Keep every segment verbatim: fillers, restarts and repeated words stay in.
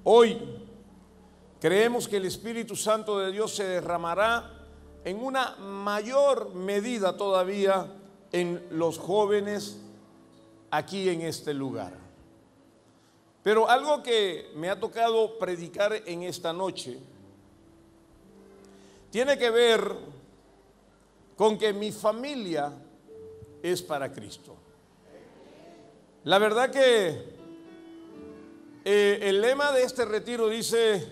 Hoy creemos que el Espíritu Santo de Dios se derramará en una mayor medida todavía en los jóvenes aquí en este lugar. Pero algo que me ha tocado predicar en esta noche tiene que ver con que mi familia es para Cristo. La verdad que eh, el lema de este retiro dice: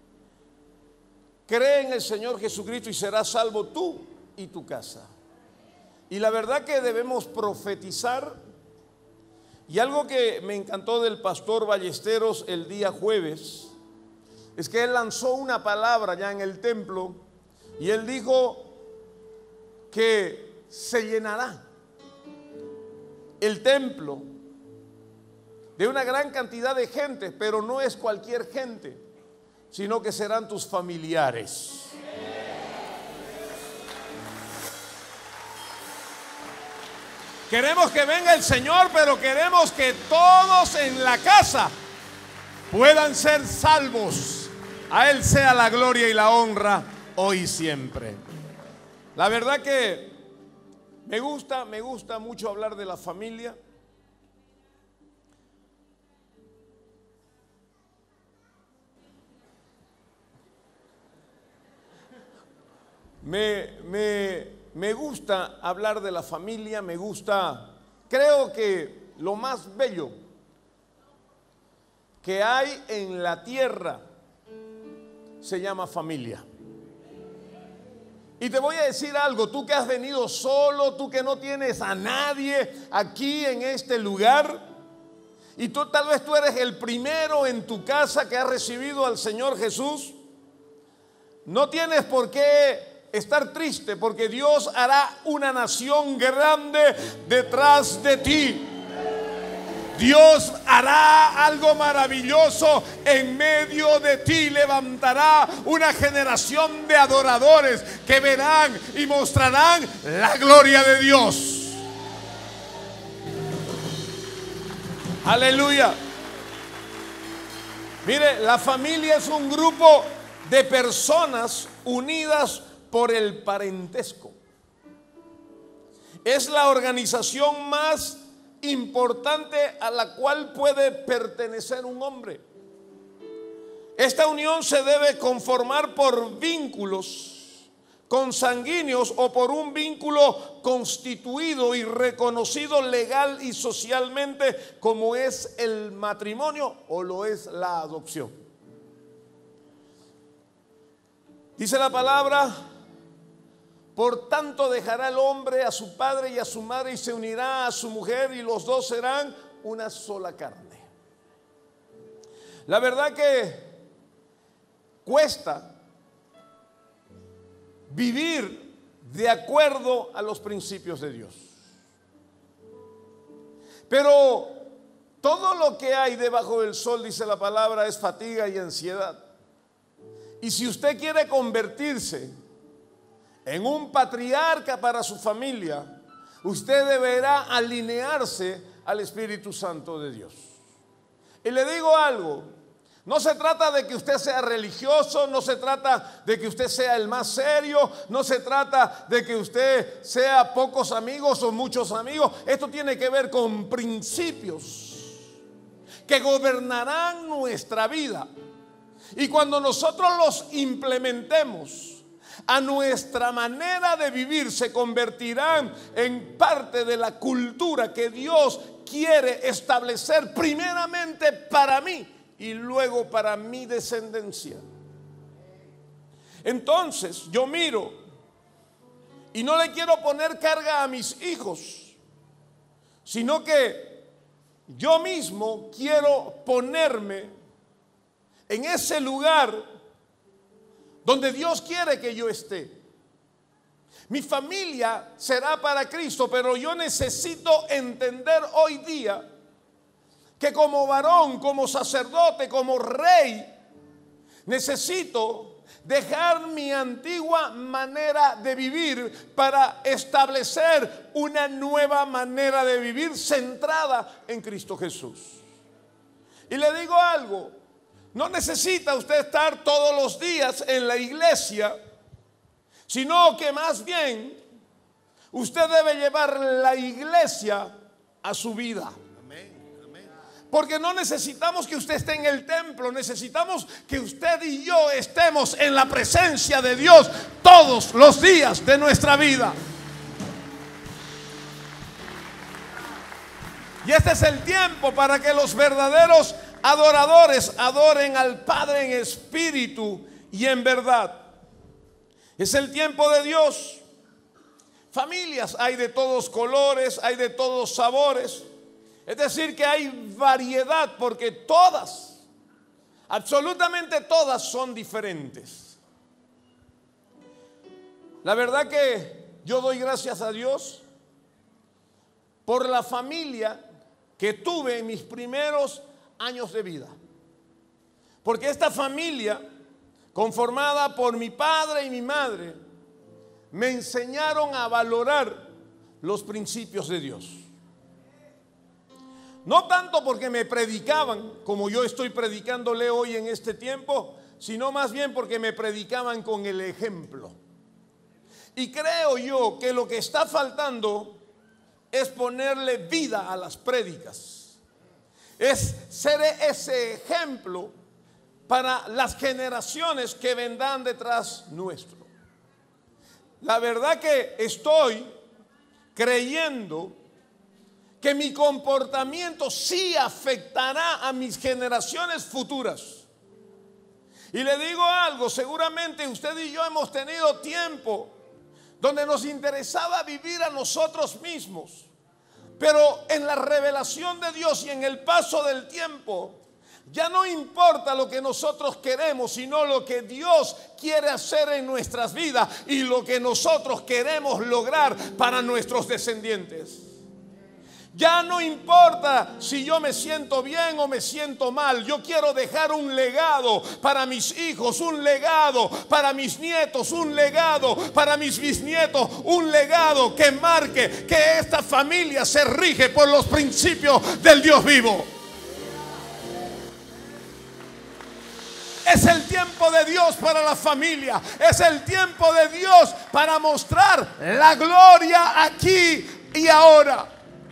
cree en el Señor Jesucristo y serás salvo tú y tu casa. Y la verdad que debemos profetizar. Y algo que me encantó del pastor Ballesteros el día jueves es que él lanzó una palabra ya en el templo y él dijo que se llenará el templo de una gran cantidad de gente, pero no es cualquier gente, sino que serán tus familiares. Queremos que venga el Señor, pero queremos que todos en la casa puedan ser salvos. A Él sea la gloria y la honra hoy y siempre. La verdad que me gusta, me gusta mucho hablar de la familia. Me, me, me gusta hablar de la familia, me gusta, creo que lo más bello que hay en la tierra se llama familia. Y te voy a decir algo, tú que has venido solo, tú que no tienes a nadie aquí en este lugar, y tú tal vez tú eres el primero en tu casa que ha recibido al Señor Jesús, no tienes por qué estar triste, porque Dios hará una nación grande detrás de ti. Dios hará algo maravilloso en medio de ti. Levantará una generación de adoradores que verán y mostrarán la gloria de Dios. Aleluya. Mire, la familia es un grupo de personas unidas por el parentesco. Es la organización más importante a la cual puede pertenecer un hombre. Esta unión se debe conformar por vínculos consanguíneos o por un vínculo constituido y reconocido legal y socialmente, como es el matrimonio o lo es la adopción. Dice la palabra: por tanto dejará el hombre a su padre y a su madre y se unirá a su mujer y los dos serán una sola carne. La verdad que cuesta vivir de acuerdo a los principios de Dios. Pero todo lo que hay debajo del sol, dice la palabra, es fatiga y ansiedad. Y si usted quiere convertirse en un patriarca para su familia, usted deberá alinearse al Espíritu Santo de Dios. Y le digo algo, no se trata de que usted sea religioso, no se trata de que usted sea el más serio, no se trata de que usted sea pocos amigos o muchos amigos. Esto tiene que ver con principios que gobernarán nuestra vida. Y cuando nosotros los implementemos a nuestra manera de vivir, se convertirán en parte de la cultura que Dios quiere establecer primeramente para mí y luego para mi descendencia. Entonces yo miro y no le quiero poner carga a mis hijos, sino que yo mismo quiero ponerme en ese lugar donde Dios quiere que yo esté. Mi familia será para Cristo, pero yo necesito entender hoy día que como varón, como sacerdote, como rey, necesito dejar mi antigua manera de vivir para establecer una nueva manera de vivir centrada en Cristo Jesús. Y le digo algo, No necesita usted estar todos los días en la iglesia, sino que más bien usted debe llevar la iglesia a su vida. Porque no necesitamos que usted esté en el templo, necesitamos que usted y yo estemos en la presencia de Dios todos los días de nuestra vida. Y este es el tiempo para que los verdaderos adoradores adoren al Padre en espíritu y en verdad. Es el tiempo de Dios. Familias hay de todos colores, hay de todos sabores. Es decir, que hay variedad, porque todas, absolutamente todas son diferentes. La verdad que yo doy gracias a Dios por la familia que tuve en mis primeros años de vida. Porque esta familia, conformada por mi padre y mi madre, me enseñaron a valorar los principios de Dios. No tanto porque me predicaban, como yo estoy predicándole hoy en este tiempo, sino más bien porque me predicaban con el ejemplo. Y creo yo que lo que está faltando es ponerle vida a las prédicas. Es ser ese ejemplo para las generaciones que vendrán detrás nuestro. La verdad que estoy creyendo que mi comportamiento sí afectará a mis generaciones futuras. Y le digo algo, seguramente usted y yo hemos tenido tiempo donde nos interesaba vivir a nosotros mismos, pero en la revelación de Dios y en el paso del tiempo, ya no importa lo que nosotros queremos, sino lo que Dios quiere hacer en nuestras vidas y lo que nosotros queremos lograr para nuestros descendientes. Ya no importa si yo me siento bien o me siento mal. Yo quiero dejar un legado para mis hijos, un legado para mis nietos, un legado para mis bisnietos, un legado que marque que esta familia se rige por los principios del Dios vivo. Es el tiempo de Dios para la familia. Es el tiempo de Dios para mostrar la gloria aquí y ahora.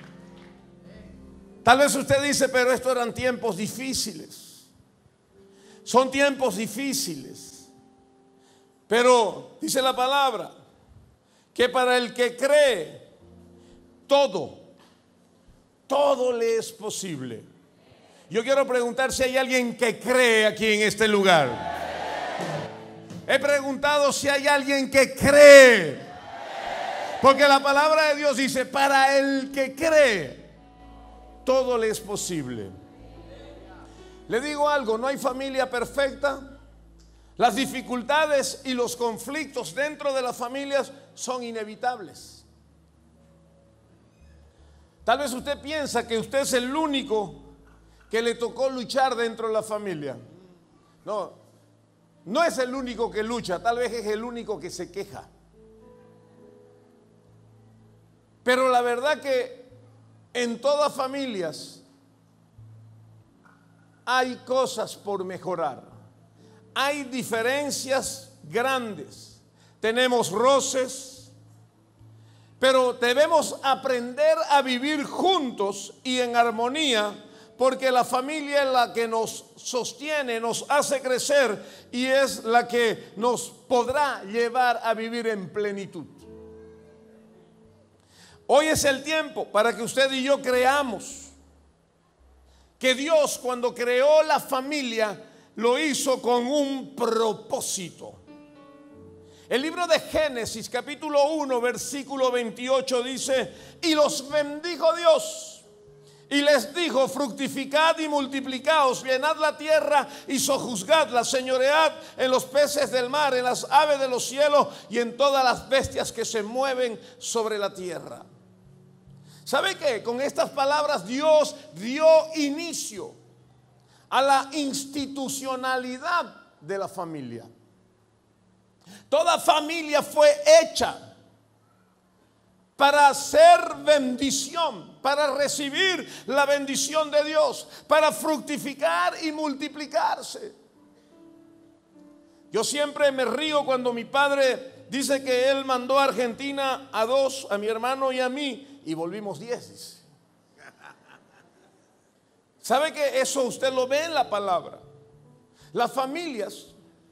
Tal vez usted dice, pero estos eran tiempos difíciles. Son tiempos difíciles. Pero dice la palabra que para el que cree, todo, todo le es posible. Yo quiero preguntar si hay alguien que cree aquí en este lugar. He preguntado si hay alguien que cree. Porque la palabra de Dios dice, para el que cree, todo le es posible. Le digo algo, no hay familia perfecta. Las dificultades y los conflictos dentro de las familias son inevitables. Tal vez usted piensa que usted es el único que le tocó luchar dentro de la familia. No, no es el único que lucha, tal vez es el único que se queja. Pero la verdad que en todas familias hay cosas por mejorar. Hay diferencias grandes. Tenemos roces, pero debemos aprender a vivir juntos y en armonía, porque la familia es la que nos sostiene, nos hace crecer y es la que nos podrá llevar a vivir en plenitud. Hoy es el tiempo para que usted y yo creamos que Dios, cuando creó la familia, lo hizo con un propósito. El libro de Génesis, capítulo uno, versículo veintiocho dice: y los bendijo Dios y les dijo: fructificad y multiplicaos, llenad la tierra y sojuzgadla, señoread en los peces del mar, en las aves de los cielos y en todas las bestias que se mueven sobre la tierra. ¿Sabe qué? Con estas palabras Dios dio inicio a la institucionalidad de la familia. familia. Toda familia fue hecha para hacer bendición, para recibir la bendición de Dios, para fructificar y multiplicarse. Yo siempre me río cuando mi padre dice que él mandó a Argentina a dos, a mi hermano y a mí, y volvimos diez, dice. ¿Sabe que eso usted lo ve en la palabra? Las familias,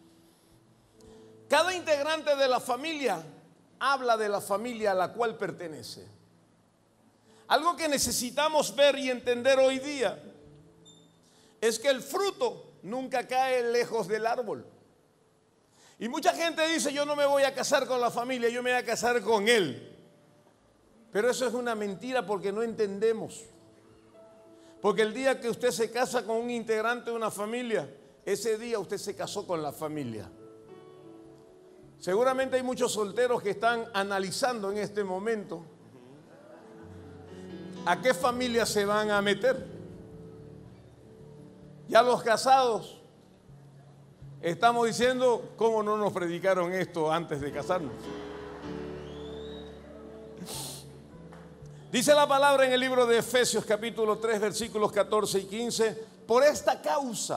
cada integrante de la familia habla de la familia a la cual pertenece. Algo que necesitamos ver y entender hoy día es que el fruto nunca cae lejos del árbol. Y mucha gente dice: yo no me voy a casar con la familia, yo me voy a casar con él. Pero eso es una mentira, porque no entendemos. Porque el día que usted se casa con un integrante de una familia, ese día usted se casó con la familia. Seguramente hay muchos solteros que están analizando en este momento a qué familia se van a meter. Ya los casados estamos diciendo: ¿cómo no nos predicaron esto antes de casarnos? Dice la palabra en el libro de Efesios capítulo tres versículos catorce y quince: por esta causa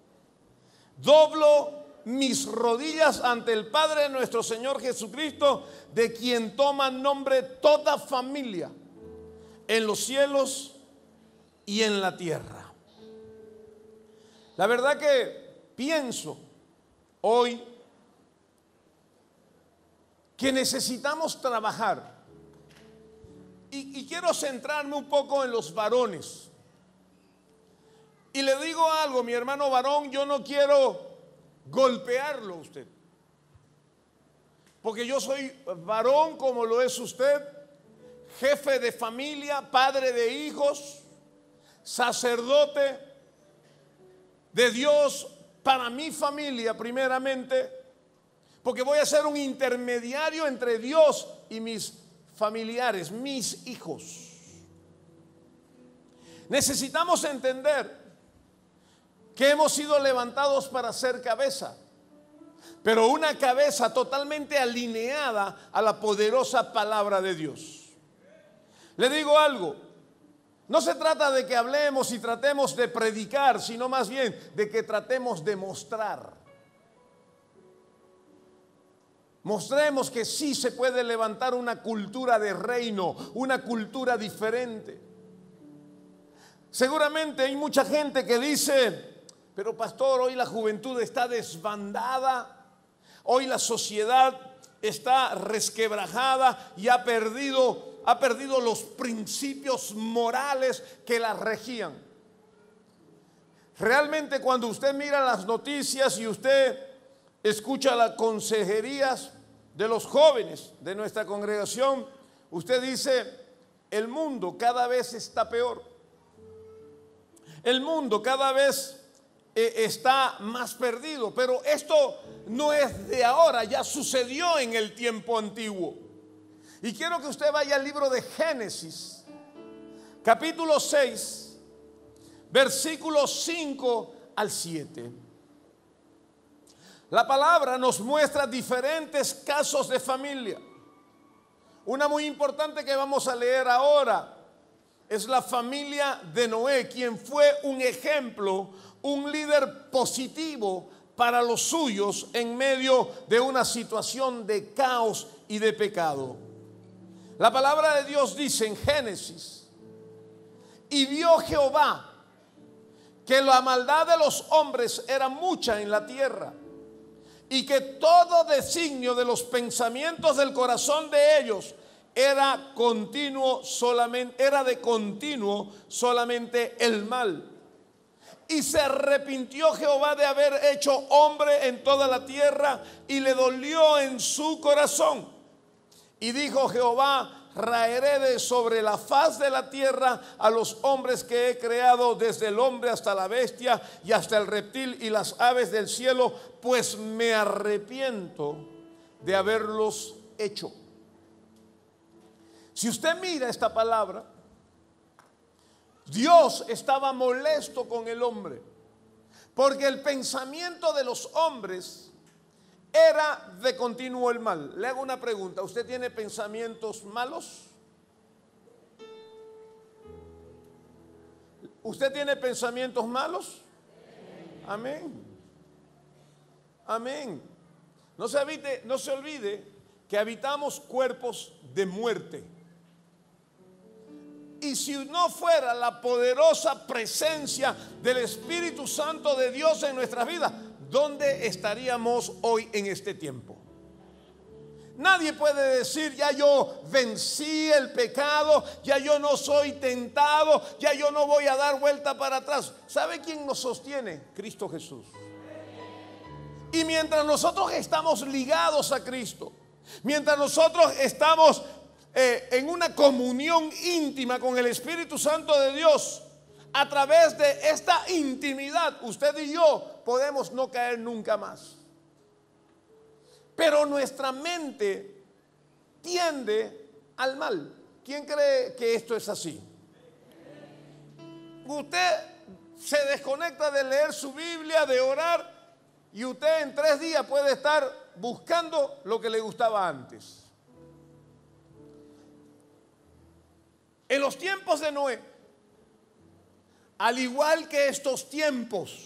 doblo mis rodillas ante el Padre de nuestro Señor Jesucristo, de quien toma nombre toda familia en los cielos y en la tierra. La verdad que pienso hoy que necesitamos trabajar, y, y quiero centrarme un poco en los varones. Y le digo algo, mi hermano varón, yo no quiero golpearlo a usted, porque yo soy varón como lo es usted, jefe de familia, padre de hijos, sacerdote de Dios para mi familia primeramente, porque voy a ser un intermediario entre Dios y mis familiares, mis hijos. Necesitamos entender que hemos sido levantados para ser cabeza, pero una cabeza totalmente alineada a la poderosa palabra de Dios. Le digo algo, no se trata de que hablemos y tratemos de predicar, sino más bien de que tratemos de mostrar. Mostremos que sí se puede levantar una cultura de reino, una cultura diferente. Seguramente hay mucha gente que dice: pero pastor, hoy la juventud está desbandada, hoy la sociedad está resquebrajada y ha perdido, ha perdido los principios morales que la regían. Realmente, cuando usted mira las noticias y usted escucha las consejerías de los jóvenes de nuestra congregación, usted dice: el mundo cada vez está peor. El mundo cada vez está más perdido, pero esto no es de ahora, ya sucedió en el tiempo antiguo. Y quiero que usted vaya al libro de Génesis, capítulo seis, versículos cinco al siete. La palabra nos muestra diferentes casos de familia. Una muy importante que vamos a leer ahora es la familia de Noé, quien fue un ejemplo, un líder positivo para los suyos en medio de una situación de caos y de pecado. La palabra de Dios dice en Génesis: y vio Jehová que la maldad de los hombres era mucha en la tierra, y que todo designio de los pensamientos del corazón de ellos era continuo solamente, era de continuo solamente el mal. Y se arrepintió Jehová de haber hecho hombre en toda la tierra, y le dolió en su corazón. Y dijo Jehová: raeré de sobre la faz de la tierra a los hombres que he creado, desde el hombre hasta la bestia y hasta el reptil y las aves del cielo, pues me arrepiento de haberlos hecho. Si usted mira esta palabra, Dios estaba molesto con el hombre, porque el pensamiento de los hombres era de continuo el mal. Le hago una pregunta: ¿usted tiene pensamientos malos? ¿Usted tiene pensamientos malos? Amén. Amén. No se habite, no se olvide que habitamos cuerpos de muerte. Y si no fuera la poderosa presencia del Espíritu Santo de Dios en nuestras vidas, ¿dónde estaríamos hoy en este tiempo? Nadie puede decir: ya yo vencí el pecado, ya yo no soy tentado, ya yo no voy a dar vuelta para atrás. ¿Sabe quién nos sostiene? Cristo Jesús. Y mientras nosotros estamos ligados a Cristo, mientras nosotros estamos eh, en una comunión íntima con el Espíritu Santo de Dios, a través de esta intimidad, usted y yo podemos no caer nunca más. Pero nuestra mente tiende al mal. ¿Quién cree que esto es así? Usted se desconecta de leer su Biblia, de orar, y usted en tres días puede estar buscando lo que le gustaba antes. En los tiempos de Noé, al igual que estos tiempos,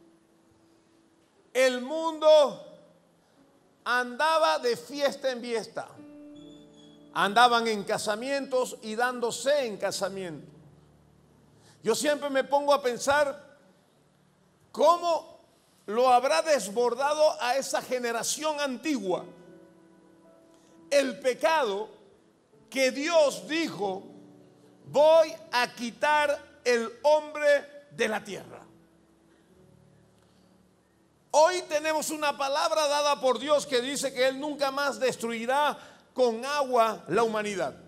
el mundo andaba de fiesta en fiesta. Andaban en casamientos y dándose en casamiento. Yo siempre me pongo a pensar cómo lo habrá desbordado a esa generación antigua el pecado, que Dios dijo: voy a quitar el hombre de la tierra. Hoy tenemos una palabra dada por Dios que dice que Él nunca más destruirá con agua la humanidad.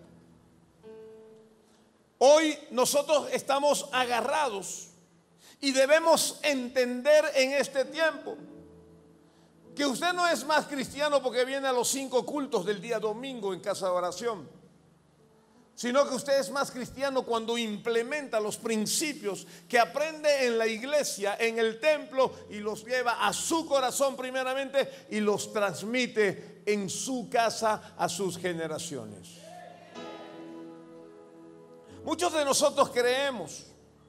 Hoy nosotros estamos agarrados y debemos entender en este tiempo que usted no es más cristiano porque viene a los cinco cultos del día domingo en casa de oración, sino que usted es más cristiano cuando implementa los principios que aprende en la iglesia, en el templo, y los lleva a su corazón primeramente y los transmite en su casa a sus generaciones. Muchos de nosotros creemos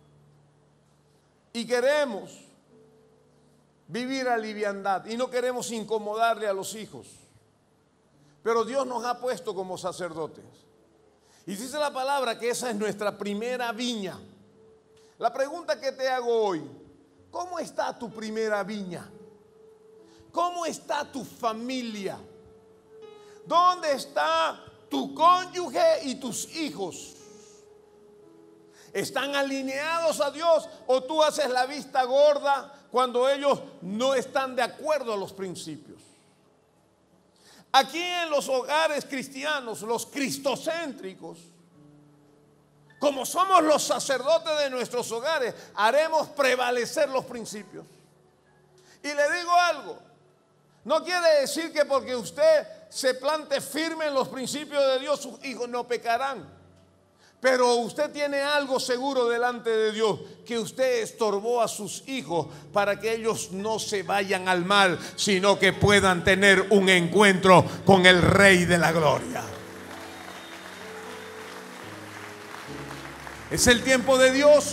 y queremos vivir a liviandad y no queremos incomodarle a los hijos, pero Dios nos ha puesto como sacerdotes. Y dice la palabra que esa es nuestra primera viña. La pregunta que te hago hoy: ¿cómo está tu primera viña? ¿Cómo está tu familia? ¿Dónde está tu cónyuge y tus hijos? ¿Están alineados a Dios o tú haces la vista gorda cuando ellos no están de acuerdo a los principios? Aquí en los hogares cristianos, los cristocéntricos, como somos los sacerdotes de nuestros hogares, haremos prevalecer los principios. Y le digo algo: no quiere decir que porque usted se plante firme en los principios de Dios, sus hijos no pecarán. Pero usted tiene algo seguro delante de Dios, que usted estorbó a sus hijos para que ellos no se vayan al mal, sino que puedan tener un encuentro con el Rey de la Gloria. Es el tiempo de Dios.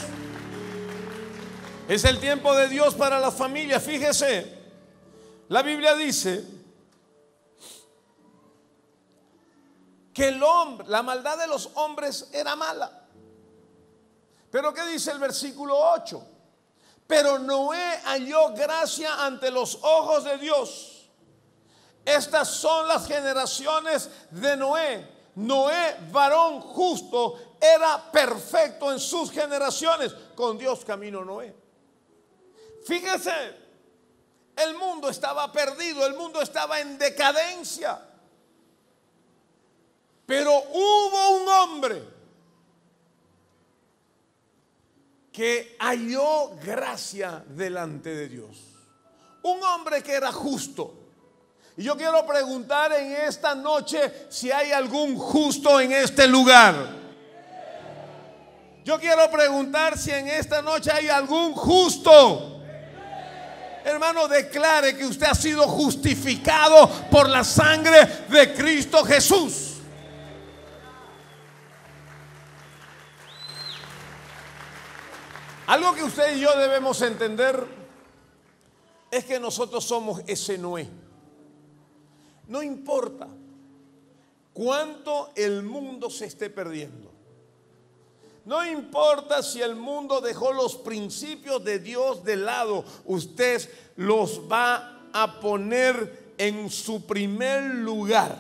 Es el tiempo de Dios para las familias. Fíjese, la Biblia dice que el hombre, la maldad de los hombres era mala. Pero ¿qué dice el versículo ocho? Pero Noé halló gracia ante los ojos de Dios. Estas son las generaciones de Noé. Noé, varón justo, era perfecto en sus generaciones. Con Dios caminó Noé. Fíjese, el mundo estaba perdido, el mundo estaba en decadencia. Pero hubo un hombre que halló gracia delante de Dios. Un hombre que era justo. Y yo quiero preguntar en esta noche si hay algún justo en este lugar. Yo quiero preguntar si en esta noche hay algún justo. Hermano, declare que usted ha sido justificado por la sangre de Cristo Jesús. Algo que usted y yo debemos entender es que nosotros somos ese Noé. No importa cuánto el mundo se esté perdiendo. No importa si el mundo dejó los principios de Dios de lado, usted los va a poner en su primer lugar.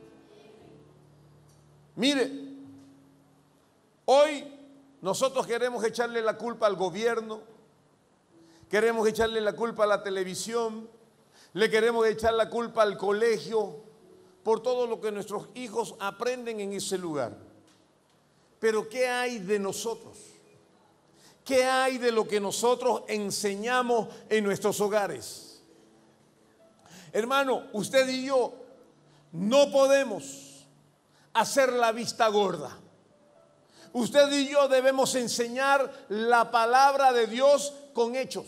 Mire, hoy nosotros queremos echarle la culpa al gobierno, queremos echarle la culpa a la televisión, le queremos echar la culpa al colegio por todo lo que nuestros hijos aprenden en ese lugar. Pero ¿qué hay de nosotros? ¿Qué hay de lo que nosotros enseñamos en nuestros hogares? Hermano, usted y yo no podemos hacer la vista gorda. Usted y yo debemos enseñar la palabra de Dios con hechos.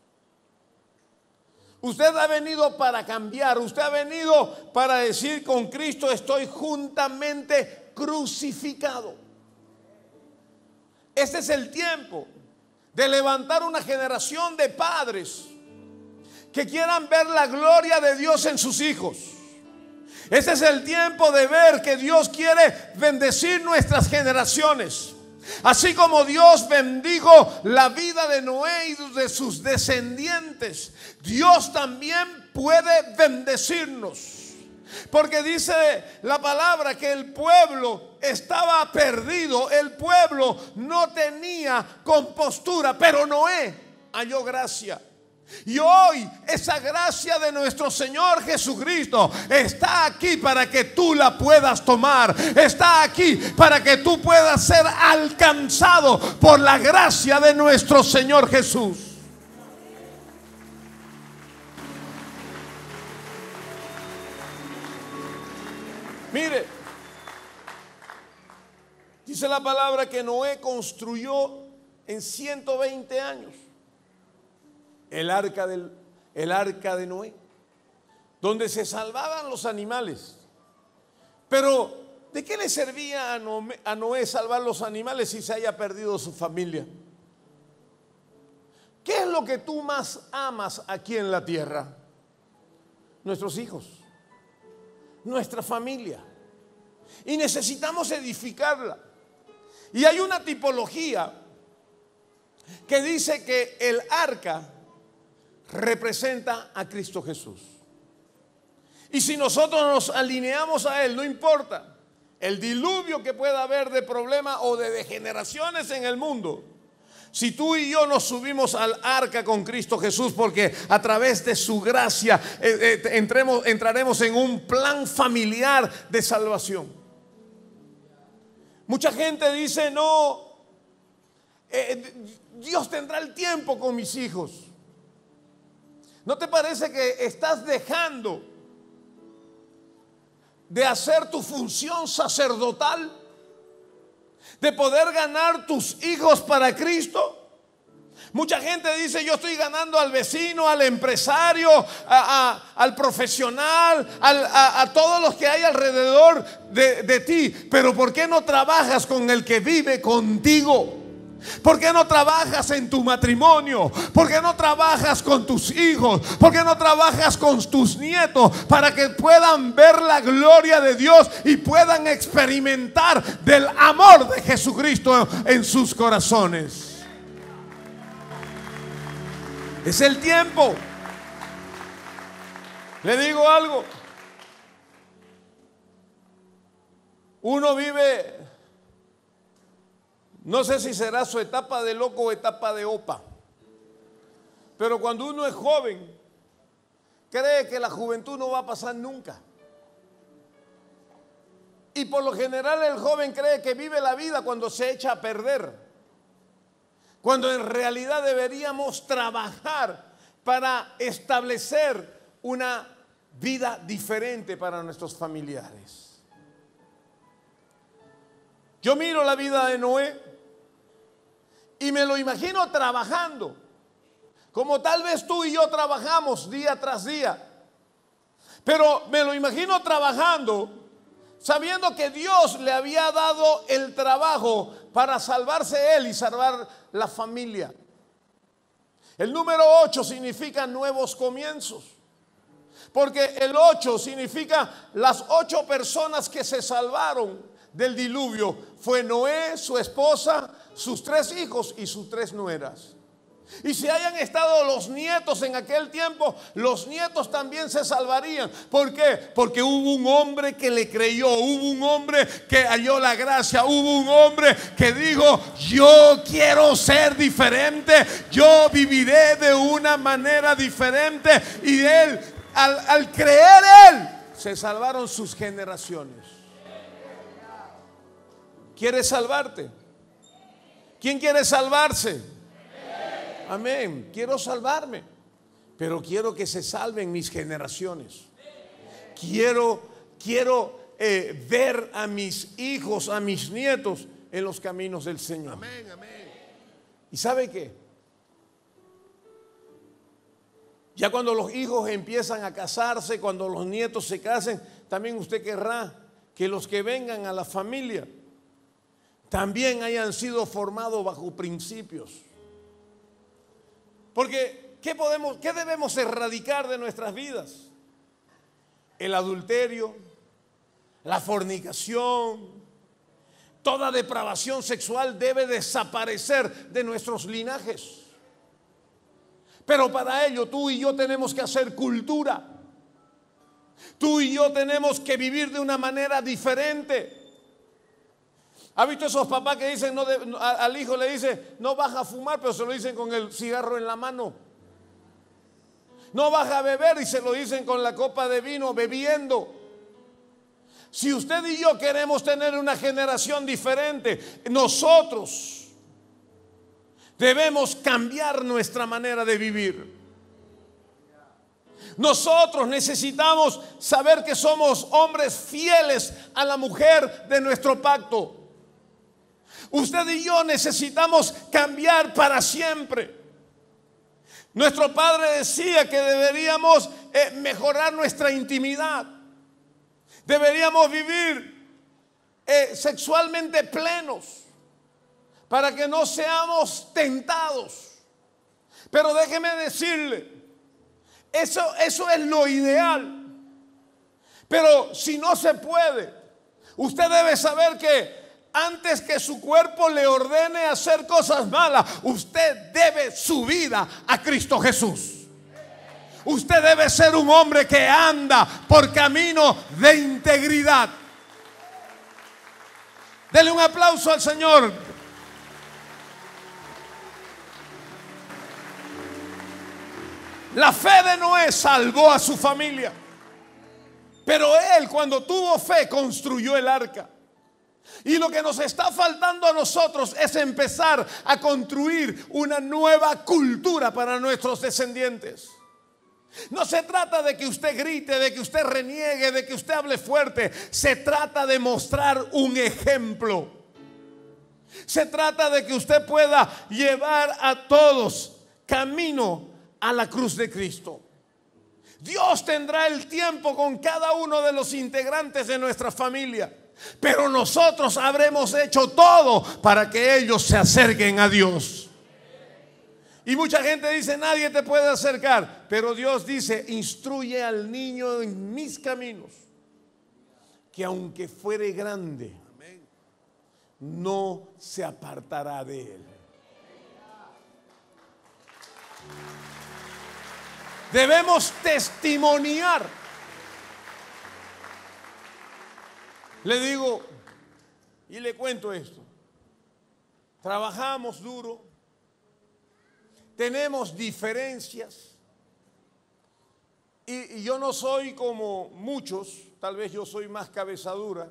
Usted ha venido para cambiar, usted ha venido para decir: con Cristo estoy juntamente crucificado. Este es el tiempo de levantar una generación de padres que quieran ver la gloria de Dios en sus hijos. Este es el tiempo de ver que Dios quiere bendecir nuestras generaciones. Así como Dios bendijo la vida de Noé y de sus descendientes, Dios también puede bendecirnos. Porque dice la palabra que el pueblo estaba perdido, el pueblo no tenía compostura, pero Noé halló gracia. Y hoy esa gracia de nuestro Señor Jesucristo está aquí para que tú la puedas tomar. Está aquí para que tú puedas ser alcanzado por la gracia de nuestro Señor Jesús. Mire, dice la palabra que Noé construyó en ciento veinte años el arca, del, el arca de Noé, donde se salvaban los animales. Pero ¿de qué le servía a Noé, a Noé salvar los animales si se haya perdido su familia? ¿Qué es lo que tú más amas aquí en la tierra? Nuestros hijos, nuestra familia. Y necesitamos edificarla. Y hay una tipología que dice que el arca representa a Cristo Jesús. Y si nosotros nos alineamos a Él, no importa el diluvio que pueda haber de problemas o de degeneraciones en el mundo, si tú y yo nos subimos al arca con Cristo Jesús, porque a través de su gracia eh, eh, entremos, entraremos en un plan familiar de salvación. Mucha gente dice: no, eh, Dios tendrá el tiempo con mis hijos. ¿No te parece que estás dejando de hacer tu función sacerdotal? De poder ganar tus hijos para Cristo. Mucha gente dice: yo estoy ganando al vecino, al empresario, a, a, al profesional, al, a, a todos los que hay alrededor de, de ti. Pero ¿por qué no trabajas con el que vive contigo? ¿Por qué no trabajas en tu matrimonio? ¿Por qué no trabajas con tus hijos? ¿Por qué no trabajas con tus nietos? Para que puedan ver la gloria de Dios y puedan experimentar del amor de Jesucristo en sus corazones. Es el tiempo. Le digo algo. Uno vive, no sé si será su etapa de loco o etapa de opa, pero cuando uno es joven, cree que la juventud no va a pasar nunca. Y por lo general el joven cree que vive la vida cuando se echa a perder, cuando en realidad deberíamos trabajar para establecer una vida diferente para nuestros familiares. Yo miro la vida de Noé y me lo imagino trabajando, como tal vez tú y yo trabajamos día tras día. Pero me lo imagino trabajando sabiendo que Dios le había dado el trabajo para salvarse él y salvar la familia. El número ocho significa nuevos comienzos. Porque el ocho significa las ocho personas que se salvaron del diluvio. Fue Noé, su esposa, sus tres hijos y sus tres nueras. Y si hayan estado los nietos en aquel tiempo, los nietos también se salvarían. ¿Por qué? Porque hubo un hombre que le creyó, hubo un hombre que halló la gracia, hubo un hombre que dijo: yo quiero ser diferente, yo viviré de una manera diferente. Y él, al, al creer él, se salvaron sus generaciones. ¿Quieres salvarte? ¿Quién quiere salvarse? Amén. Quiero salvarme, pero quiero que se salven mis generaciones. Quiero, quiero eh, ver a mis hijos, a mis nietos en los caminos del Señor. Amén, amén. ¿Y sabe qué? Ya cuando los hijos empiezan a casarse, cuando los nietos se casen, también usted querrá que los que vengan a la familia también hayan sido formados bajo principios. Porque ¿qué podemos, qué debemos erradicar de nuestras vidas? El adulterio, la fornicación, toda depravación sexual debe desaparecer de nuestros linajes. Pero para ello tú y yo tenemos que hacer cultura. Tú y yo tenemos que vivir de una manera diferente. ¿Ha visto esos papás que dicen, no de, al hijo le dice, no vas a fumar, pero se lo dicen con el cigarro en la mano? No vas a beber y se lo dicen con la copa de vino bebiendo. Si usted y yo queremos tener una generación diferente, nosotros debemos cambiar nuestra manera de vivir. Nosotros necesitamos saber que somos hombres fieles a la mujer de nuestro pacto. Usted y yo necesitamos cambiar para siempre. Nuestro padre decía que deberíamos eh, mejorar nuestra intimidad. Deberíamos vivir eh, sexualmente plenos para que no seamos tentados. Pero déjeme decirle, eso, eso es lo ideal. Pero si no se puede, usted debe saber que antes que su cuerpo le ordene hacer cosas malas, usted debe su vida a Cristo Jesús. Usted debe ser un hombre que anda por camino de integridad. Dele un aplauso al Señor. La fe de Noé salvó a su familia. Pero él, cuando tuvo fe, construyó el arca. Y lo que nos está faltando a nosotros es empezar a construir una nueva cultura para nuestros descendientes. No se trata de que usted grite, de que usted reniegue, de que usted hable fuerte. Se trata de mostrar un ejemplo. Se trata de que usted pueda llevar a todos camino a la cruz de Cristo. Dios tendrá el tiempo con cada uno de los integrantes de nuestra familia, pero nosotros habremos hecho todo para que ellos se acerquen a Dios. Y mucha gente dice, nadie te puede acercar, pero Dios dice, instruye al niño en mis caminos, que aunque fuere grande, no se apartará de él. Debemos testimoniar. Le digo y le cuento esto. Trabajamos duro, tenemos diferencias y, y yo no soy como muchos, tal vez yo soy más cabezadura,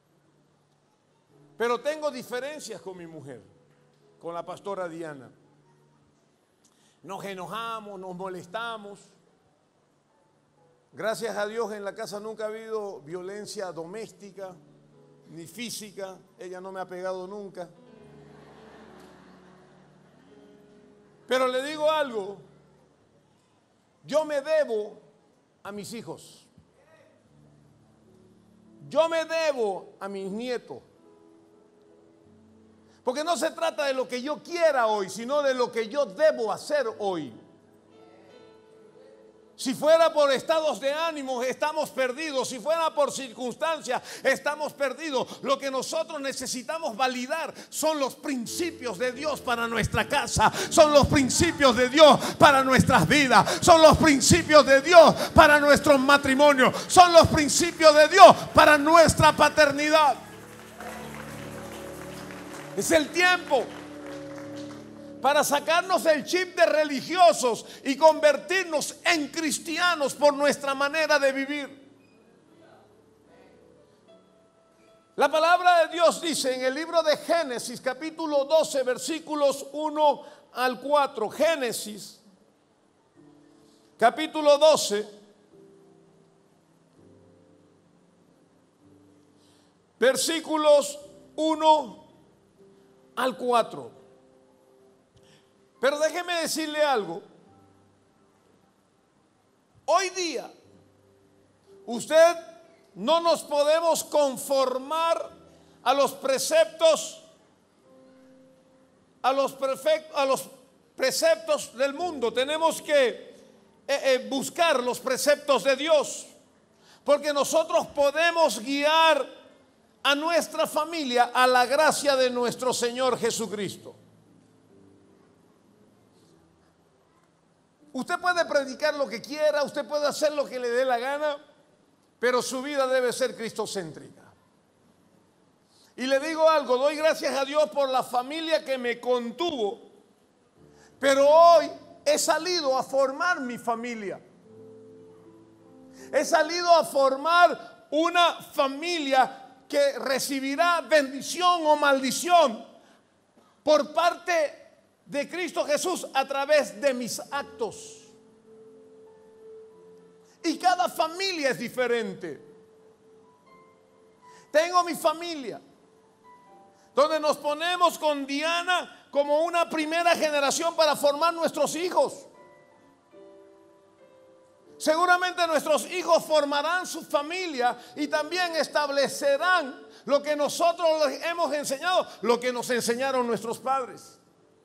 pero tengo diferencias con mi mujer, con la pastora Diana. Nos enojamos, nos molestamos. Gracias a Dios en la casa nunca ha habido violencia doméstica ni física. Ella no me ha pegado nunca. Pero le digo algo, yo me debo a mis hijos. Yo me debo a mis nietos. Porque no se trata de lo que yo quiera hoy, sino de lo que yo debo hacer hoy. Si fuera por estados de ánimo, estamos perdidos. Si fuera por circunstancias, estamos perdidos. Lo que nosotros necesitamos validar son los principios de Dios para nuestra casa. Son los principios de Dios para nuestras vidas. Son los principios de Dios para nuestros matrimonios. Son los principios de Dios para nuestra paternidad. Es el tiempo para sacarnos el chip de religiosos y convertirnos en cristianos por nuestra manera de vivir. La palabra de Dios dice en el libro de Génesis, capítulo doce, versículos uno al cuatro. Génesis, capítulo doce, versículos uno al cuatro. Pero déjeme decirle algo. Hoy día, usted no nos podemos conformar a los preceptos, a los, prefectos, a los preceptos del mundo. Tenemos que eh, eh, buscar los preceptos de Dios, porque nosotros podemos guiar a nuestra familia a la gracia de nuestro Señor Jesucristo. Usted puede predicar lo que quiera, usted puede hacer lo que le dé la gana, pero su vida debe ser cristocéntrica. Y le digo algo, doy gracias a Dios por la familia que me contuvo, pero hoy he salido a formar mi familia. He salido a formar una familia que recibirá bendición o maldición por parte de Cristo Jesús a través de mis actos. Y cada familia es diferente. Tengo mi familia, donde nos ponemos con Diana como una primera generación para formar nuestros hijos. Seguramente nuestros hijos formarán su familia y también establecerán lo que nosotros les hemos enseñado, lo que nos enseñaron nuestros padres.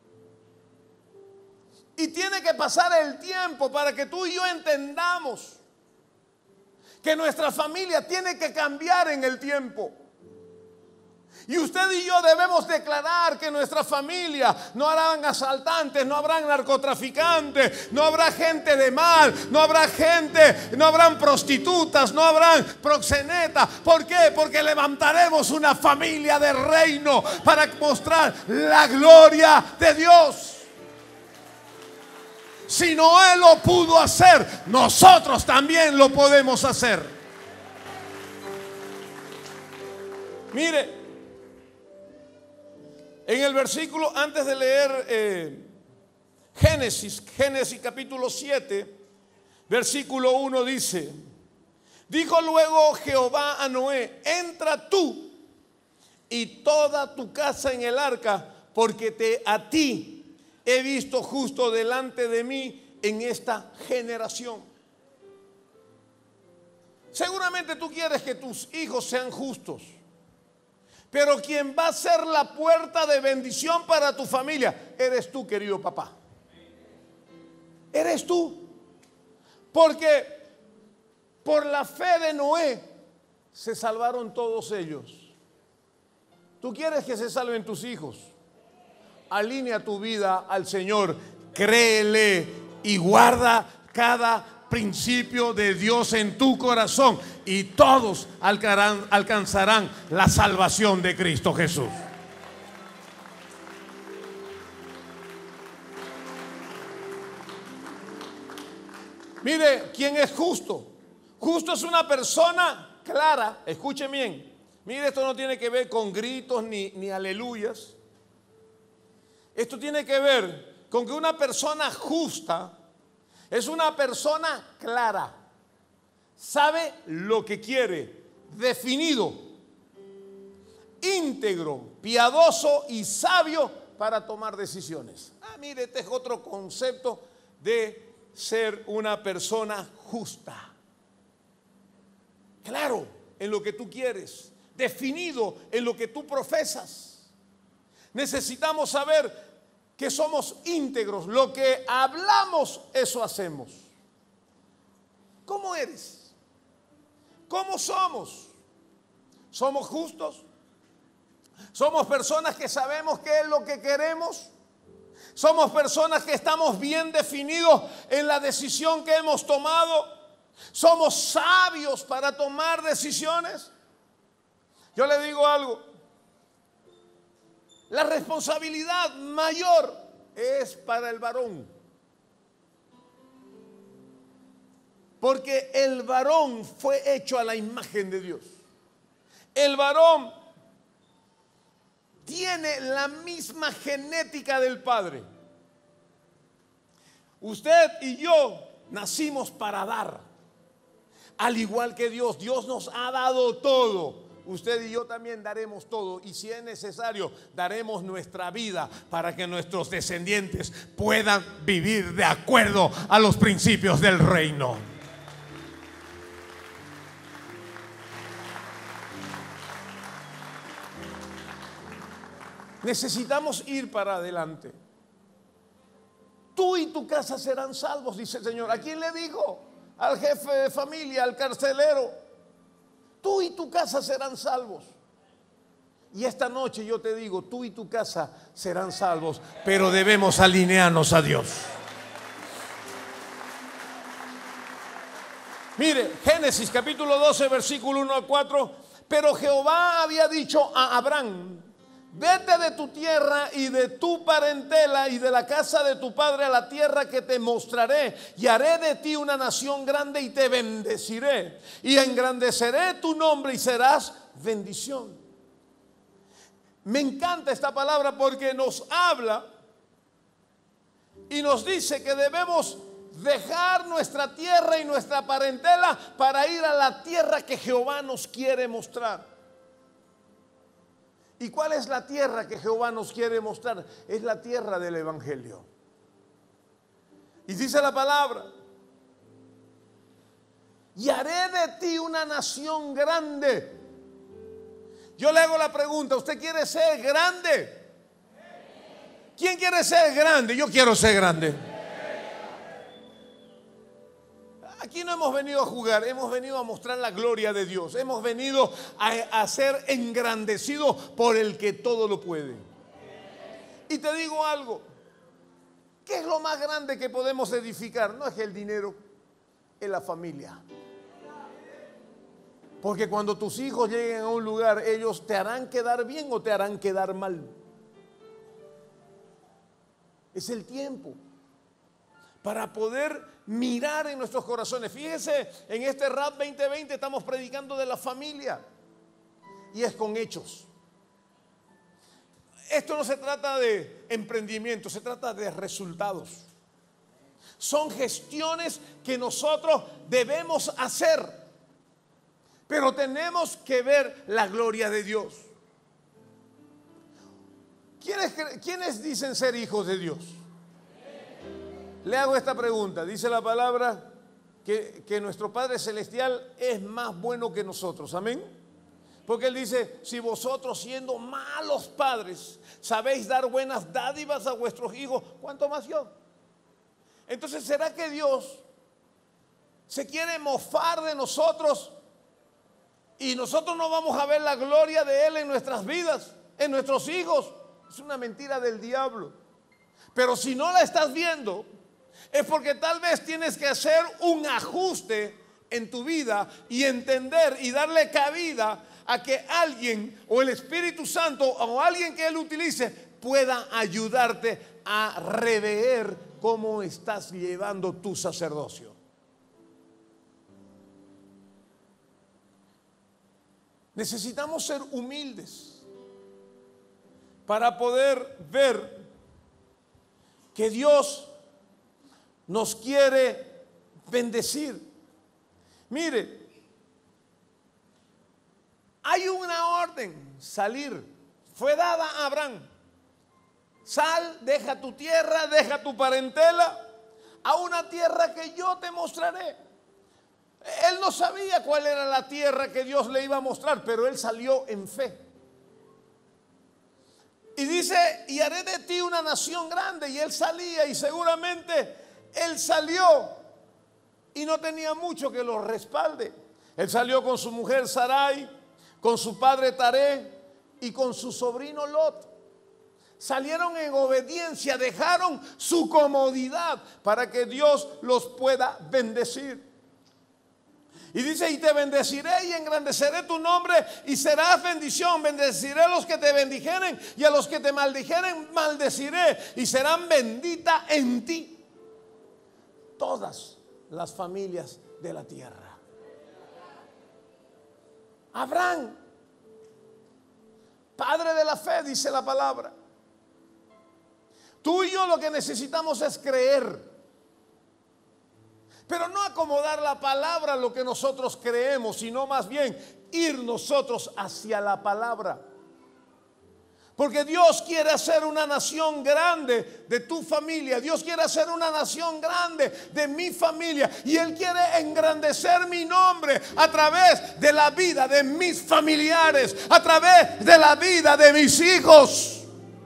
Y tiene que pasar el tiempo para que tú y yo entendamos que nuestra familia tiene que cambiar en el tiempo. Y usted y yo debemos declarar que nuestra familia no habrán asaltantes, no habrán narcotraficantes, no habrá gente de mal, no habrá gente, no habrán prostitutas, no habrán proxenetas. ¿Por qué? Porque levantaremos una familia de reino para mostrar la gloria de Dios. Si Noé lo pudo hacer, nosotros también lo podemos hacer. Mire, en el versículo, antes de leer eh, Génesis, Génesis capítulo siete, versículo uno dice: dijo luego Jehová a Noé: entra tú y toda tu casa en el arca, porque te, a ti he visto justo delante de mí en esta generación. Seguramente tú quieres que tus hijos sean justos, pero quien va a ser la puerta de bendición para tu familia eres tú, querido papá. Eres tú. Porque por la fe de Noé se salvaron todos ellos. ¿Tú quieres que se salven tus hijos? Alinea tu vida al Señor, créele y guarda cada principio de Dios en tu corazón y todos alcanzarán, alcanzarán la salvación de Cristo Jesús. Mire, ¿quién es justo? Justo es una persona clara. Escuchen bien. Mire, esto no tiene que ver con gritos ni, ni aleluyas. Esto tiene que ver con que una persona justa es una persona clara, sabe lo que quiere, definido, íntegro, piadoso y sabio para tomar decisiones. Ah, mire, este es otro concepto de ser una persona justa. Claro en lo que tú quieres, definido en lo que tú profesas. necesitamos saber que somos íntegros. Lo que hablamos, eso hacemos. ¿Cómo eres? ¿Cómo somos? ¿Somos justos? ¿Somos personas que sabemos qué es lo que queremos? ¿Somos personas que estamos bien definidos en la decisión que hemos tomado? ¿Somos sabios para tomar decisiones? Yo le digo algo. La responsabilidad mayor es para el varón. Porque el varón fue hecho a la imagen de Dios. El varón tiene la misma genética del Padre. Usted y yo nacimos para dar. Al igual que Dios, Dios nos ha dado todo. Usted y yo también daremos todo, y si es necesario, daremos nuestra vida para que nuestros descendientes puedan vivir de acuerdo a los principios del reino. Necesitamos ir para adelante. Tú y tu casa serán salvos, dice el Señor. ¿A quién le dijo? Al jefe de familia, al carcelero. Tú y tu casa serán salvos. Y esta noche yo te digo, tú y tu casa serán salvos, pero debemos alinearnos a Dios. Mire, Génesis capítulo doce, versículo uno a cuatro. Pero Jehová había dicho a Abraham: vete de tu tierra y de tu parentela y de la casa de tu padre a la tierra que te mostraré, y haré de ti una nación grande y te bendeciré y engrandeceré tu nombre y serás bendición. Me encanta esta palabra porque nos habla y nos dice que debemos dejar nuestra tierra y nuestra parentela para ir a la tierra que Jehová nos quiere mostrar. ¿Y cuál es la tierra que Jehová nos quiere mostrar? Es la tierra del Evangelio. Y dice la palabra: y haré de ti una nación grande. Yo le hago la pregunta: ¿usted quiere ser grande? ¿Quién quiere ser grande? Yo quiero ser grande. Aquí no hemos venido a jugar, hemos venido a mostrar la gloria de Dios. Hemos venido a, a ser engrandecidos por el que todo lo puede. Y te digo algo: ¿qué es lo más grande que podemos edificar? No es el dinero, es la familia. Porque cuando tus hijos lleguen a un lugar, ellos te harán quedar bien o te harán quedar mal. Es el tiempo para poder mirar en nuestros corazones. Fíjese, en este R A P veinte veinte estamos predicando de la familia, y es con hechos. Esto no se trata de emprendimiento, se trata de resultados. Son gestiones que nosotros debemos hacer, pero tenemos que ver la gloria de Dios. ¿Quiénes, quiénes dicen ser hijos de Dios? Le hago esta pregunta. Dice la palabra que, que nuestro Padre Celestial es más bueno que nosotros. Amén. Porque Él dice: si vosotros, siendo malos padres, sabéis dar buenas dádivas a vuestros hijos, ¿cuánto más yo? Entonces, ¿será que Dios se quiere mofar de nosotros y nosotros no vamos a ver la gloria de Él en nuestras vidas, en nuestros hijos? Es una mentira del diablo. Pero si no la estás viendo, es porque tal vez tienes que hacer un ajuste en tu vida y entender y darle cabida a que alguien, o el Espíritu Santo, o alguien que Él utilice, pueda ayudarte a rever cómo estás llevando tu sacerdocio. Necesitamos ser humildes para poder ver que Dios nos quiere bendecir. Mire, hay una orden: salir. Fue dada a Abraham. Sal, deja tu tierra, deja tu parentela, a una tierra que yo te mostraré. Él no sabía cuál era la tierra que Dios le iba a mostrar, pero él salió en fe. Y dice, y haré de ti una nación grande. Y él salía, y seguramente él salió y no tenía mucho que lo respalde. Él salió con su mujer Sarai, con su padre Taré y con su sobrino Lot. Salieron en obediencia, dejaron su comodidad para que Dios los pueda bendecir. Y dice, y te bendeciré y engrandeceré tu nombre y serás bendición. Bendeciré a los que te bendijeren y a los que te maldijeren maldeciré, y serán benditas en ti todas las familias de la tierra. Abraham, padre de la fe, dice la palabra. Tú y yo lo que necesitamos es creer, pero no acomodar la palabra a lo que nosotros creemos, sino más bien ir nosotros hacia la palabra. Porque Dios quiere hacer una nación grande de tu familia. Dios quiere hacer una nación grande de mi familia. Y Él quiere engrandecer mi nombre a través de la vida de mis familiares, a través de la vida de mis hijos.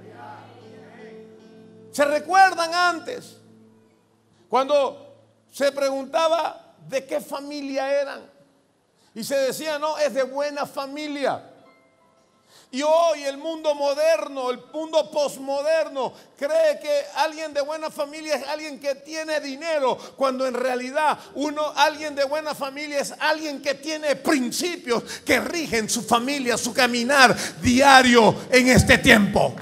¿Se recuerdan antes? Cuando se preguntaba de qué familia eran y se decía, no, es de buena familia. Y hoy el mundo moderno, el mundo posmoderno, cree que alguien de buena familia es alguien que tiene dinero, cuando en realidad uno, alguien de buena familia es alguien que tiene principios que rigen su familia, su caminar diario en este tiempo.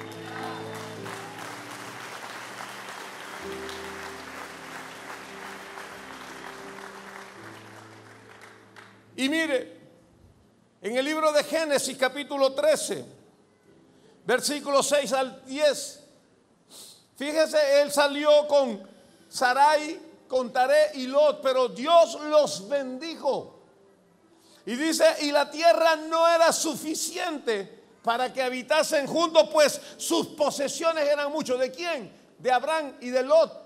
Y mire, en el libro de Génesis capítulo trece, versículos seis al diez, fíjese, él salió con Sarai, con Taré y Lot, pero Dios los bendijo. Y dice, y la tierra no era suficiente para que habitasen juntos, pues sus posesiones eran muchas. ¿De quién? De Abraham y de Lot.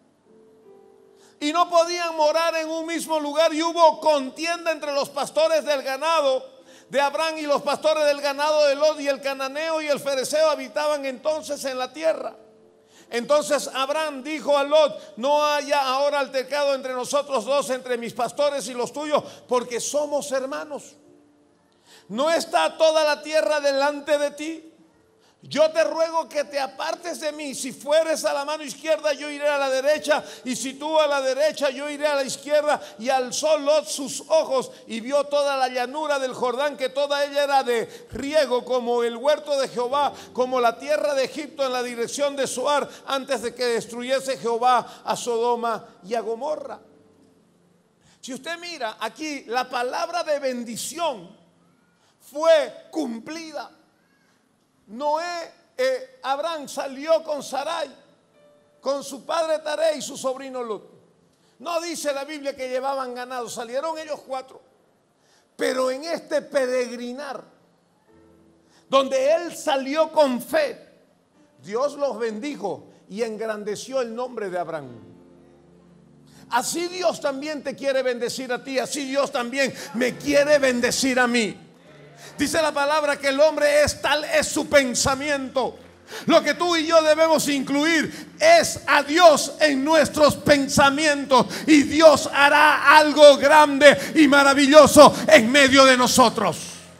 Y no podían morar en un mismo lugar, y hubo contienda entre los pastores del ganado de Abraham y los pastores del ganado de Lot, y el cananeo y el fereceo habitaban entonces en la tierra. Entonces Abraham dijo a Lot, no haya ahora altercado entre nosotros dos, entre mis pastores y los tuyos, porque somos hermanos. ¿No está toda la tierra delante de ti? Yo te ruego que te apartes de mí. Si fueres a la mano izquierda, yo iré a la derecha, y si tú a la derecha, yo iré a la izquierda. Y alzó Lot sus ojos y vio toda la llanura del Jordán, que toda ella era de riego, como el huerto de Jehová, como la tierra de Egipto en la dirección de Zoar, antes de que destruyese Jehová a Sodoma y a Gomorra. Si usted mira aquí, la palabra de bendición fue cumplida. Noé, eh, Abraham salió con Sarai, con su padre Taré y su sobrino Lot. No dice la Biblia que llevaban ganado, salieron ellos cuatro. Pero en este peregrinar, donde él salió con fe, Dios los bendijo y engrandeció el nombre de Abraham. Así Dios también te quiere bendecir a ti, así Dios también me quiere bendecir a mí. Dice la palabra que el hombre es tal, es su pensamiento. Lo que tú y yo debemos incluir es a Dios en nuestros pensamientos, y Dios hará algo grande y maravilloso en medio de nosotros.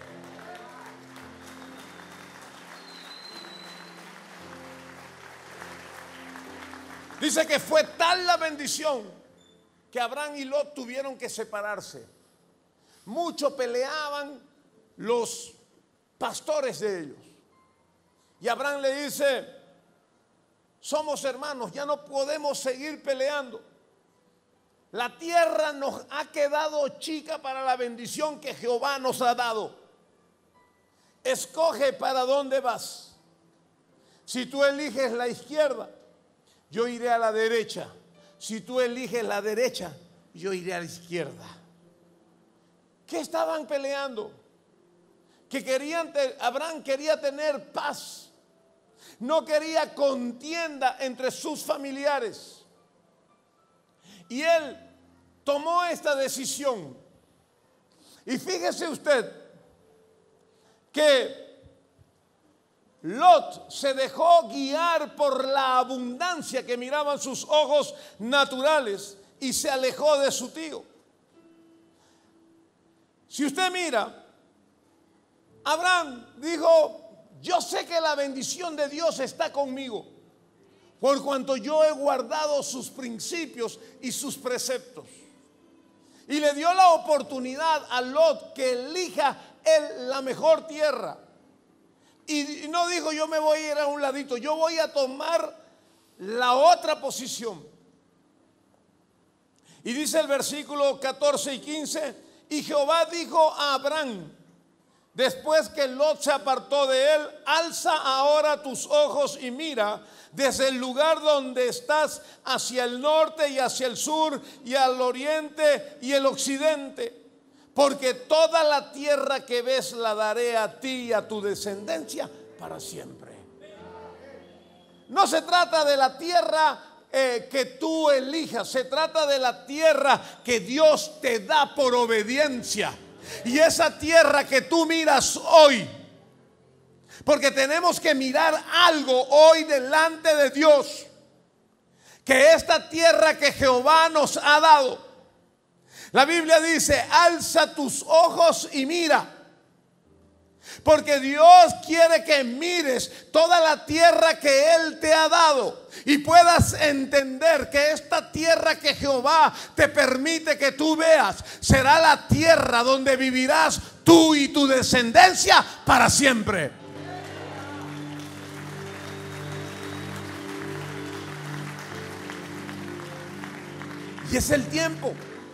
Dice que fue tal la bendición que Abraham y Lot tuvieron que separarse. Muchos peleaban los pastores de ellos, y Abraham le dice, somos hermanos, ya no podemos seguir peleando. La tierra nos ha quedado chica para la bendición que Jehová nos ha dado. Escoge para dónde vas. Si tú eliges la izquierda, yo iré a la derecha. Si tú eliges la derecha, yo iré a la izquierda. ¿Qué estaban peleando? Que querían, Abraham quería tener paz, no quería contienda entre sus familiares, y él tomó esta decisión. Y fíjese usted que Lot se dejó guiar por la abundancia que miraban sus ojos naturales y se alejó de su tío. Si usted mira, Abraham dijo: yo sé que la bendición de Dios está conmigo, por cuanto yo he guardado sus principios y sus preceptos. Y le dio la oportunidad a Lot que elija él la mejor tierra. Y no dijo: yo me voy a ir a un ladito, yo voy a tomar la otra posición. Y dice el versículo catorce y quince: y Jehová dijo a Abraham, después que Lot se apartó de él: alza ahora tus ojos y mira desde el lugar donde estás hacia el norte y hacia el sur y al oriente y el occidente, porque toda la tierra que ves la daré a ti y a tu descendencia para siempre. No se trata de la tierra eh, que tú elijas, se trata de la tierra que Dios te da por obediencia. Y esa tierra que tú miras hoy, porque tenemos que mirar algo hoy delante de Dios, que esta tierra que Jehová nos ha dado, la Biblia dice: alza tus ojos y mira, porque Dios quiere que mires toda la tierra que Él te ha dado y puedas entender que esta tierra que Jehová te permite que tú veas será la tierra donde vivirás tú y tu descendencia para siempre. Y es el tiempo.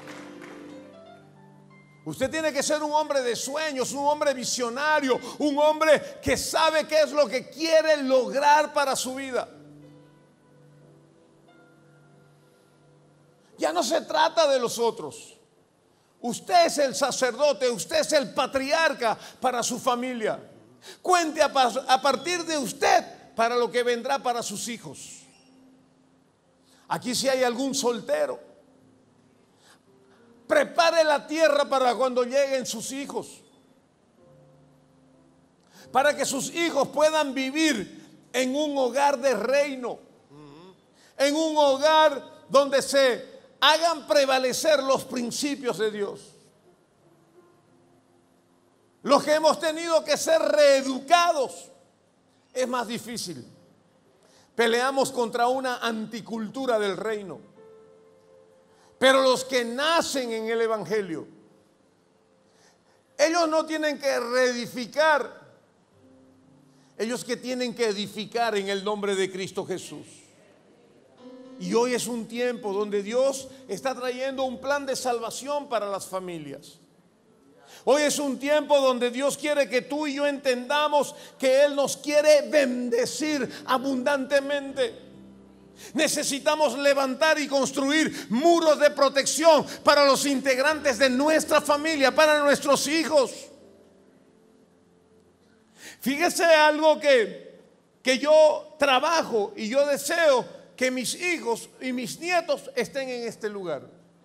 Usted tiene que ser un hombre de sueños, un hombre visionario, un hombre que sabe qué es lo que quiere lograr para su vida. Ya no se trata de los otros. Usted es el sacerdote, usted es el patriarca para su familia. Cuente a, a partir de usted para lo que vendrá para sus hijos. Aquí si hay algún soltero, prepare la tierra para cuando lleguen sus hijos, para que sus hijos puedan vivir en un hogar de reino, en un hogar donde se hagan prevalecer los principios de Dios. Los que hemos tenido que ser reeducados es más difícil. Peleamos contra una anticultura del reino. Pero los que nacen en el Evangelio, ellos no tienen que reedificar, ellos que tienen que edificar en el nombre de Cristo Jesús. Y hoy es un tiempo donde Dios está trayendo un plan de salvación para las familias. Hoy es un tiempo donde Dios quiere que tú y yo entendamos que Él nos quiere bendecir abundantemente. Necesitamos levantar y construir muros de protección para los integrantes de nuestra familia, para nuestros hijos. Fíjese algo que, que yo trabajo y yo deseo que mis hijos y mis nietos estén en este lugar.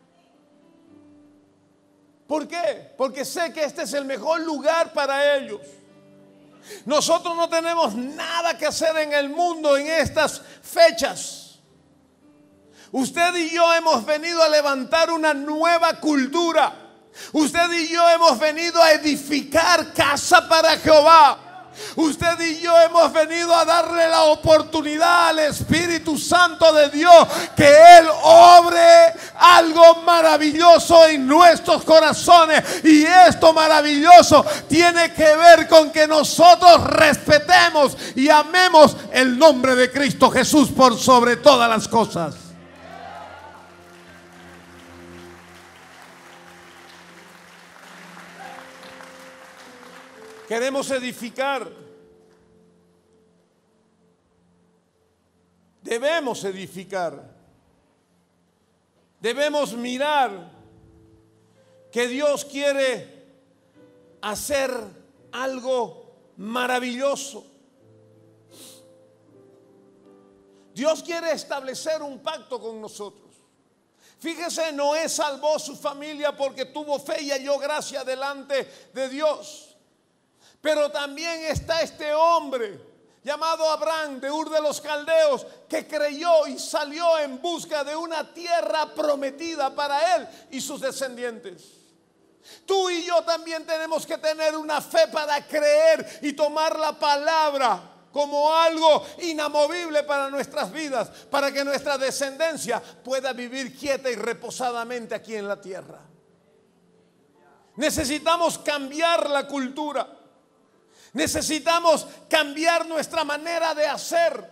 ¿Por qué? Porque sé que este es el mejor lugar para ellos. Nosotros no tenemos nada que hacer en el mundo en estas fechas. Usted y yo hemos venido a levantar una nueva cultura. Usted y yo hemos venido a edificar casa para Jehová. Usted y yo hemos venido a darle la oportunidad al Espíritu Santo de Dios que Él obre algo maravilloso en nuestros corazones. Y esto maravilloso tiene que ver con que nosotros respetemos y amemos el nombre de Cristo Jesús por sobre todas las cosas. Queremos edificar. Debemos edificar. Debemos mirar que Dios quiere hacer algo maravilloso. Dios quiere establecer un pacto con nosotros. Fíjese, Noé salvó su familia porque tuvo fe y halló gracia delante de Dios. Pero también está este hombre llamado Abraham de Ur de los Caldeos, que creyó y salió en busca de una tierra prometida para él y sus descendientes. Tú y yo también tenemos que tener una fe para creer y tomar la palabra como algo inamovible para nuestras vidas, para que nuestra descendencia pueda vivir quieta y reposadamente aquí en la tierra. Necesitamos cambiar la cultura. Necesitamos cambiar nuestra manera de hacer.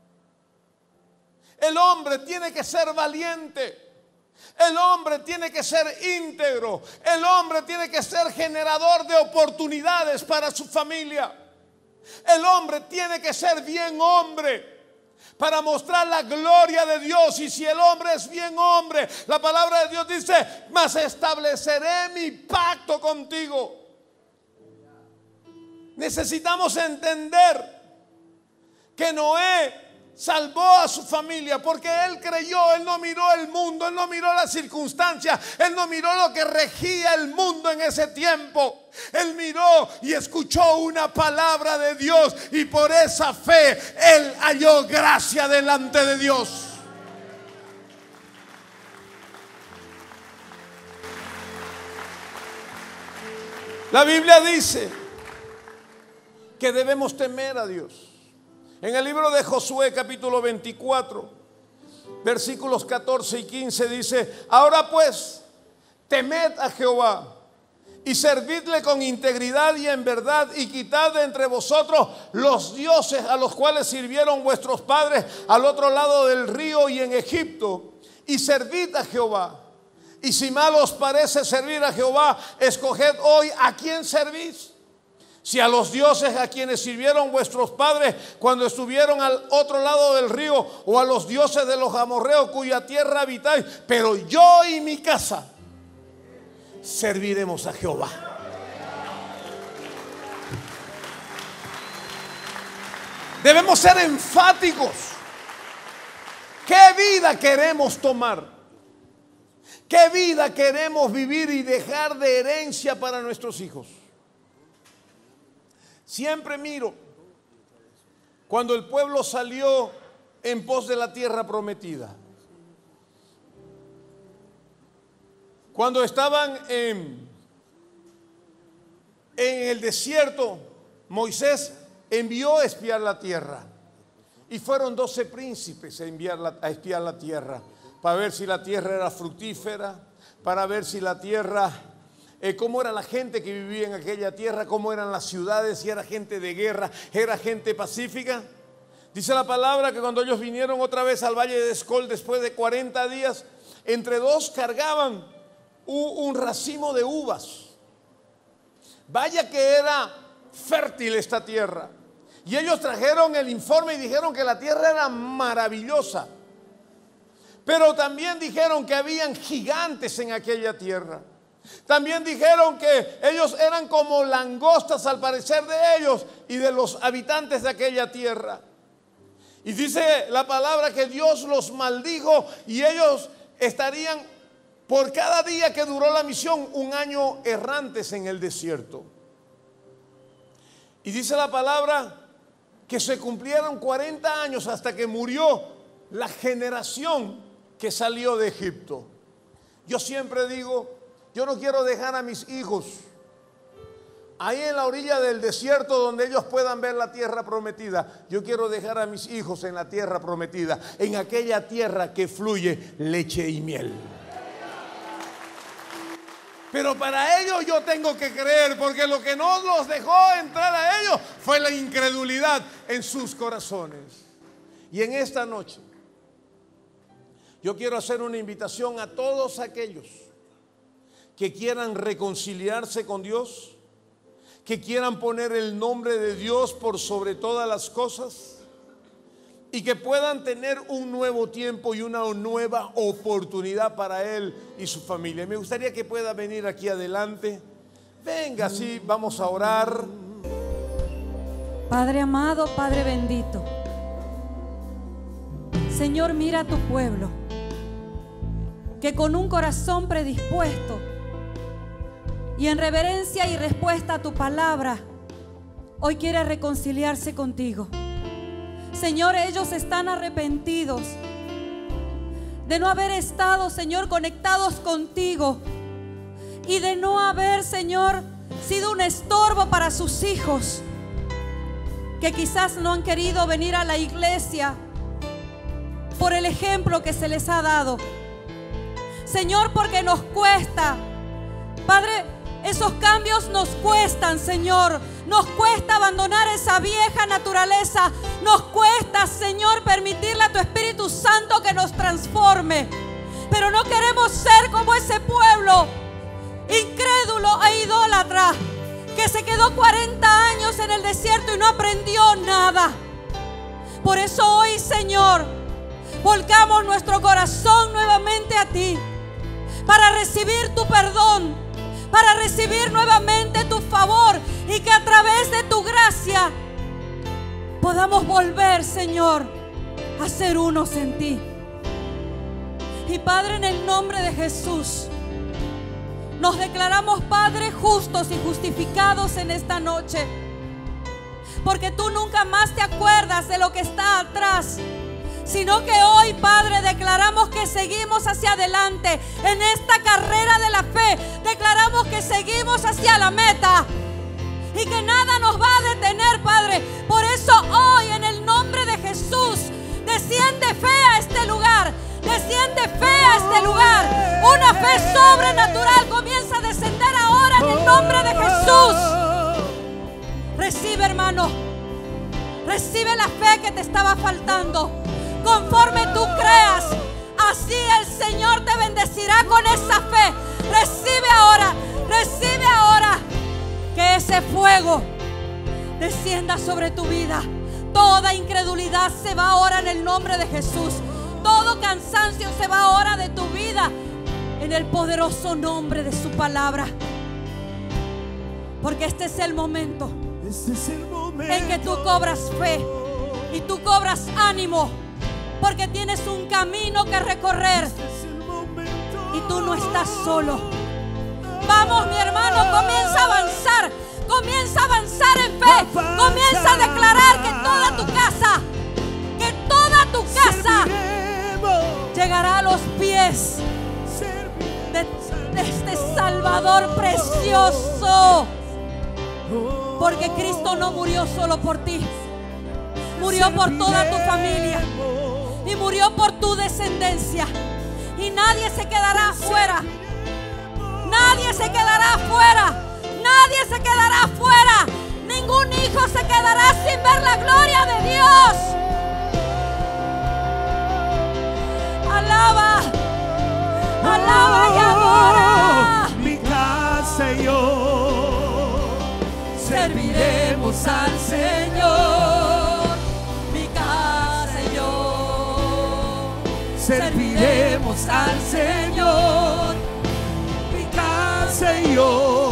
El hombre tiene que ser valiente. El hombre tiene que ser íntegro. El hombre tiene que ser generador de oportunidades para su familia. El hombre tiene que ser bien hombre para mostrar la gloria de Dios. Y si el hombre es bien hombre, la palabra de Dios dice: mas estableceré mi pacto contigo. Necesitamos entender que Noé salvó a su familia porque él creyó. Él no miró el mundo, él no miró las circunstancias, él no miró lo que regía el mundo en ese tiempo. Él miró y escuchó una palabra de Dios, y por esa fe él halló gracia delante de Dios. La Biblia dice que debemos temer a Dios. En el libro de Josué capítulo veinticuatro, versículos catorce y quince dice: ahora pues, temed a Jehová y servidle con integridad y en verdad, y quitad de entre vosotros los dioses a los cuales sirvieron vuestros padres al otro lado del río y en Egipto, y servid a Jehová. Y si mal os parece servir a Jehová, escoged hoy a quién servís. Si a los dioses a quienes sirvieron vuestros padres cuando estuvieron al otro lado del río, o a los dioses de los amorreos cuya tierra habitáis, pero yo y mi casa serviremos a Jehová. Debemos ser enfáticos. ¿Qué vida queremos tomar? ¿Qué vida queremos vivir y dejar de herencia para nuestros hijos? Siempre miro cuando el pueblo salió en pos de la tierra prometida. Cuando estaban en, en el desierto, Moisés envió a espiar la tierra. Y fueron doce príncipes a, enviar la, a espiar la tierra, para ver si la tierra era fructífera, para ver si la tierra... Eh, cómo era la gente que vivía en aquella tierra, cómo eran las ciudades, si era gente de guerra, era gente pacífica. Dice la palabra que cuando ellos vinieron otra vez al valle de Escol después de cuarenta días, entre dos cargaban un, un racimo de uvas. Vaya que era fértil esta tierra. Y ellos trajeron el informe y dijeron que la tierra era maravillosa. Pero también dijeron que habían gigantes en aquella tierra. También dijeron que ellos eran como langostas al parecer de ellos y de los habitantes de aquella tierra. Y dice la palabra que Dios los maldijo y ellos estarían por cada día que duró la misión un año errantes en el desierto. Y dice la palabra que se cumplieron cuarenta años hasta que murió la generación que salió de Egipto. Yo siempre digo, yo no quiero dejar a mis hijos ahí en la orilla del desierto donde ellos puedan ver la tierra prometida. Yo quiero dejar a mis hijos en la tierra prometida, en aquella tierra que fluye leche y miel. Pero para ellos yo tengo que creer, porque lo que no los dejó entrar a ellos fue la incredulidad en sus corazones. Y en esta noche yo quiero hacer una invitación a todos aquellos que quieran reconciliarse con Dios, que quieran poner el nombre de Dios por sobre todas las cosas y que puedan tener un nuevo tiempo y una nueva oportunidad para él y su familia. Me gustaría que pueda venir aquí adelante. Venga, sí, vamos a orar. Padre amado, Padre bendito, Señor, mira a tu pueblo que con un corazón predispuesto y en reverencia y respuesta a tu palabra, hoy quiere reconciliarse contigo. Señor, ellos están arrepentidos de no haber estado, Señor, conectados contigo y de no haber, Señor, sido un estorbo para sus hijos, que quizás no han querido venir a la iglesia por el ejemplo que se les ha dado. Señor, porque nos cuesta, Padre, esos cambios nos cuestan, Señor. Nos cuesta abandonar esa vieja naturaleza. Nos cuesta, Señor, permitirle a tu Espíritu Santo que nos transforme. Pero no queremos ser como ese pueblo incrédulo e idólatra que se quedó cuarenta años en el desierto y no aprendió nada. Por eso hoy, Señor, volcamos nuestro corazón nuevamente a ti, para recibir tu perdón, para recibir nuevamente tu favor, y que a través de tu gracia podamos volver, Señor, a ser unos en ti. Y Padre, en el nombre de Jesús, nos declaramos, Padre, justos y justificados en esta noche, porque tú nunca más te acuerdas de lo que está atrás, sino que hoy, Padre, declaramos que seguimos hacia adelante en esta carrera de la fe. Declaramos que seguimos hacia la meta y que nada nos va a detener, Padre. Por eso hoy, en el nombre de Jesús, desciende fe a este lugar. Desciende fe a este lugar. Una fe sobrenatural comienza a descender ahora en el nombre de Jesús. Recibe, hermano. Recibe la fe que te estaba faltando. Conforme tú creas, así el Señor te bendecirá con esa fe. Recibe ahora, recibe ahora. Que ese fuego descienda sobre tu vida. Toda incredulidad se va ahora en el nombre de Jesús. Todo cansancio se va ahora de tu vida en el poderoso nombre de su palabra. Porque este es el momento, este es el momento en que tú cobras fe y tú cobras ánimo, porque tienes un camino que recorrer y tú no estás solo. Vamos, mi hermano, comienza a avanzar. Comienza a avanzar en fe. Comienza a declarar que toda tu casa, que toda tu casa llegará a los pies de, de este Salvador precioso. Porque Cristo no murió solo por ti, murió por toda tu familia y murió por tu descendencia. Y nadie se quedará afuera. Nadie se quedará afuera. Nadie se quedará afuera. Ningún hijo se quedará sin ver la gloria de Dios. Alaba, alaba y adora. Mi casa y yo serviremos al Señor. Mi casa y yo serviremos al Señor. Mi casa y yo